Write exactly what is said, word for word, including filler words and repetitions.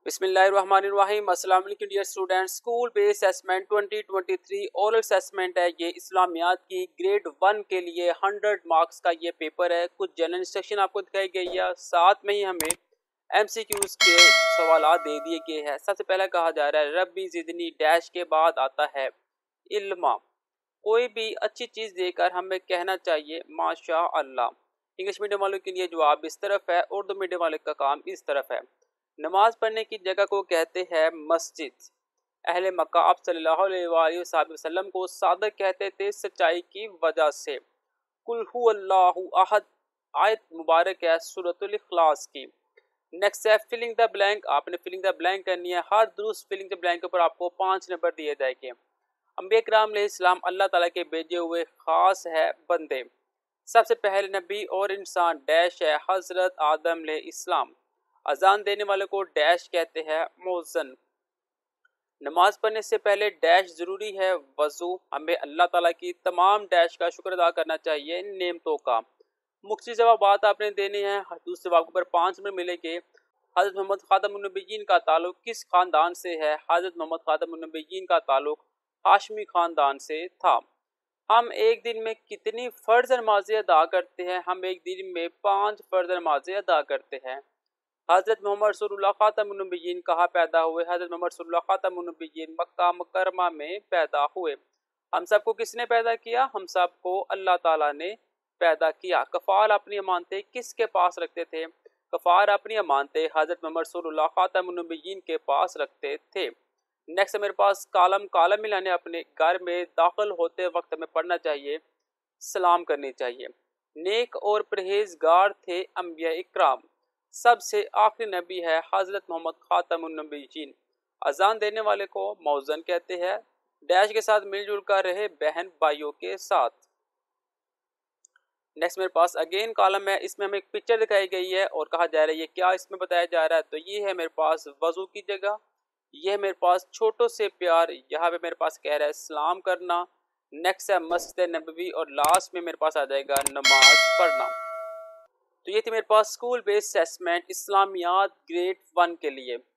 بسم اللہ الرحمن الرحیم۔ السلام علیکم dear students. School base assessment twenty twenty three oral assessment ہے، یہ اسلامیات کی گریڈ ون کے لیے ہنڈریڈ مارکس کا یہ پیپر ہے۔ کچھ جنرل انسٹرکشن آپ کو دکھائی گئی ہے، ساتھ میں ہی ہمیں ایم سی کیوز کے سوالات دے دیے گئے ہیں۔ سب سے پہلا کہا جا رہا ہے ربی زدنی ڈیش کے بعد آتا ہے علما۔ کوئی بھی اچھی چیز دے کر ہمیں کہنا چاہیے ماشاء اللہ۔ انگلش میڈیم والوں کے لیے جواب اس طرف ہے، اردو میڈیم والوں کا کام اس طرف ہے۔ نماز پڑھنے کی جگہ کو کہتے ہیں مسجد۔ اہل مکہ آپ صلی اللہ علیہ وآلہ وسلم کو صادق کہتے تھے سچائی کی وجہ سے۔ قل هو اللہ احد آیت مبارک ہے سورۃ الاخلاص کی۔ نیکسٹ ہے فلنگ دا بلینک۔ آپ نے فلنگ دا بلینک کرنی ہے، ہر درست فلنگ دا بلینک پر آپ کو پانچ نمبر دیے جائیں گے۔ انبیاء کرام علیہ السلام اللہ تعالیٰ کے بھیجے ہوئے خاص ہے بندے۔ سب سے پہلے نبی اور انسان ڈیش ہے حضرت آدم علیہ السلام۔ اذان دینے والے کو ڈیش کہتے ہیں مؤذن۔ نماز پڑھنے سے پہلے ڈیش ضروری ہے وضو۔ ہمیں اللہ تعالیٰ کی تمام ڈیش کا شکر ادا کرنا چاہیے نعمتوں کا۔ مختصر جوابات آپ نے دینے ہیں، دوسرے جواب پر پانچ میں ملے گے۔ حضرت محمد خاتم النبیین کا تعلق کس خاندان سے ہے؟ حضرت محمد خاتم النبیین کا تعلق ہاشمی خاندان سے تھا۔ ہم ایک دن میں کتنی فرض نمازیں ادا کرتے ہیں؟ ہم ایک دن میں پانچ فرض نمازیں ادا کرتے ہیں۔ حضرت محمد رسول اللہ خاتم النبیین کہاں پیدا ہوئے؟ حضرت محمد رسول اللہ خاتم النبیین مکہ مکرمہ میں پیدا ہوئے۔ ہم سب کو کس نے پیدا کیا؟ ہم سب کو اللہ تعالیٰ نے پیدا کیا۔ کفار اپنی امانتیں کس کے پاس رکھتے تھے؟ کفار اپنی امانتیں حضرت محمد رسول اللہ خاتم النبیین کے پاس رکھتے تھے۔ نیکسٹ میرے پاس کالم کالم ملانے اپنے گھر میں داخل ہوتے وقت ہمیں پڑھنا چاہیے، سلام کرنی چاہیے۔ نیک اور پرہیزگار تھے انبیاء اکرام۔ سب سے آخری نبی ہے حضرت محمد خاتم النبیین۔ اذان دینے والے کو مؤذن کہتے ہیں۔ ڈیش کے ساتھ مل جل کر رہے بہن بھائیوں کے ساتھ۔ نیکسٹ میرے پاس اگین کالم ہے، اس میں ہمیں ایک پکچر دکھائی گئی ہے اور کہا جا رہا ہے یہ کیا اس میں بتایا جا رہا ہے؟ تو یہ ہے میرے پاس وضو کی جگہ، یہ ہے میرے پاس چھوٹوں سے پیار، یہاں پہ میرے پاس کہہ رہا ہے سلام کرنا۔ نیکسٹ ہے مسجد نبوی اور لاسٹ میں میرے پاس آ جائے گا نماز پڑھنا۔ تو یہ تھی میرے پاس اسکول بیس اسسمنٹ اسلامیات گریڈ ون کے لیے۔